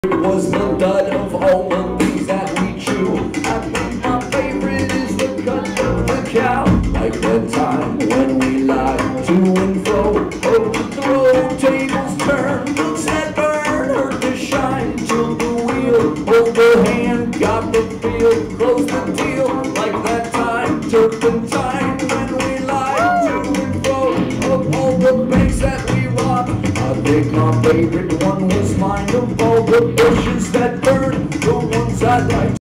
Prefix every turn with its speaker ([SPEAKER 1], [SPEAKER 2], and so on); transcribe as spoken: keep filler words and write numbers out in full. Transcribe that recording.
[SPEAKER 1] It was the dud of all the things that we chew. I think my favorite is the cut of the cow. Like that time when we lie to and fro, overthrow, tables turn, looks that burn, hurt to shine till the wheel, hold the hand, got the feel, close the deal. Like that time, turpentine when we lie to and fro, of all the banks that we rob. I think my favorite one was mine, of all the bushes that burn, the ones I like.